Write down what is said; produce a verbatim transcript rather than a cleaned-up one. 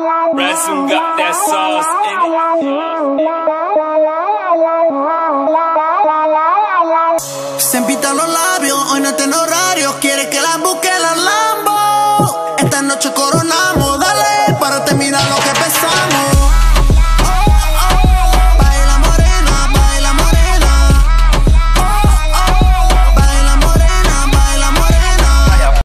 Ransom got that sauce in it. Se empitan los labios, hoy no tengo horario. Quiere que la busque la Lambo. Esta noche